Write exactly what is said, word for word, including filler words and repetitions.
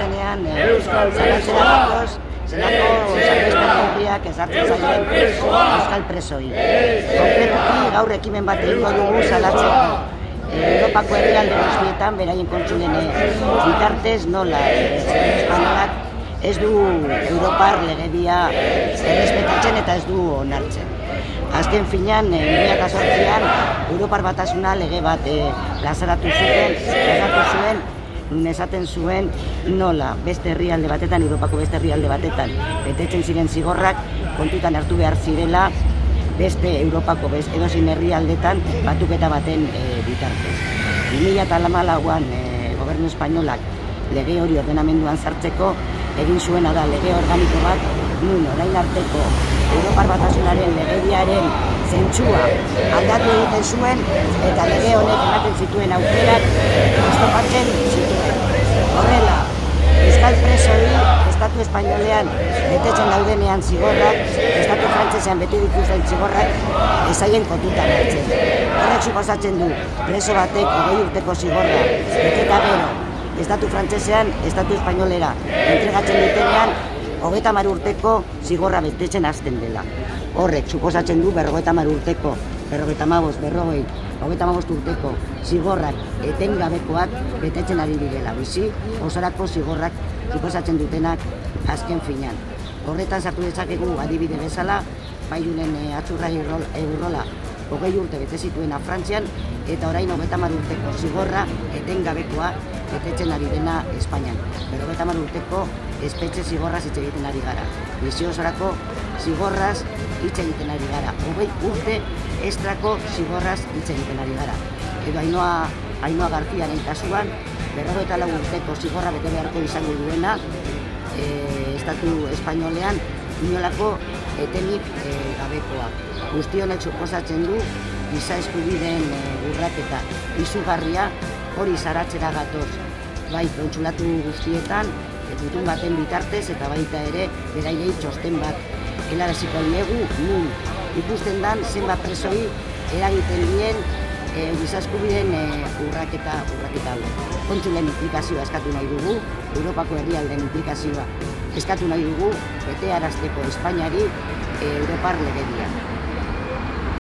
zuzenean zalantzera datoz, zelako salbuespen ezartzen zaien euskal presoi. Konkretuki gaur ekimen bat egingo dugu salatzeko. Europako herrialde guztietan beraien kontsulen bitartez nola espainolak ez du Europar legedia errespetatzen eta ez du onartzen. Azken finean, bi mila zortzian, Europar Batasuna lege bat plazaratu zuten, plazaratu zuen, esaten zuen nola beste herrialde batetan, Europako beste herrialde batetan, betetzen ziren zigorrak kontutan hartu behar zirela beste Europako edozein herrialdetan batuketa baten bitartez. bi mila hamalauan gobernu espainolak lege hori ordenamenduan sartzeko egin zuena da lege organiko bat nun orain arteko Europar Batasunaren legediaren zentzua aldatu egiten zuen eta lege honek ematen zituen aukerak oztopatzen zituen. Horrela, euskal presoi estatu espainolean betetzen daudenean zigorrak, estatu frantsesean bete dituzten zigorrak ezaien kontutan hartzen. Horrek suposatzen du preso batek hogei urteko zigorra beteta gero estatu frantsesean estatu espainolera entregatzen dutenean hogeita hamar urteko zigorra betetzen hasten dela. Horrek suposatzen du berrogeita hamar urteko, berrogeita hamabost, berrogei, hogeita hamabost urteko zigorrak etengabekoak betetzen ari direla. Bizi osorako zigorrak suposatzen dutenak azken finean. Horretan sartu dezakegu adibide bezala, Baiunen Atzurra Eurrola hogei urte bete zituena Frantzian eta orain hogeita hamar urteko zigorra etengabekoa betetzen ari dena Espainian. Berrogeita hamar urteko espetxe zigorraz hitz egiten ari gara. Bizi osorako zigorraz hitz egiten ari gara. Hogei urte estrako zigorraz hitz egiten ari gara. Edo Ainhoa, Ainhoa Garziaren kasuan, berrogeita lau urteko zigorra bete beharko izango duena e, estatu espainolean inolako etenik e, gabekoa. Guzti honek suposatzen du giza eskubideen e, urraketa izugarria hori zaratzera gatoz. Bai, kontsulatu guztietan, gutun baten bitartez eta baita ere beraiei txosten bat helaraziko diegu nun ikusten dan zenbat presoi eragiten dien e, giza eskubideen e, urraketa urraketa hau. Kontsulen implikazioa eskatu nahi dugu, Europako herrialdeen implikazioa eskatu nahi dugu, betearazteko Espainiari e, Europar legedia.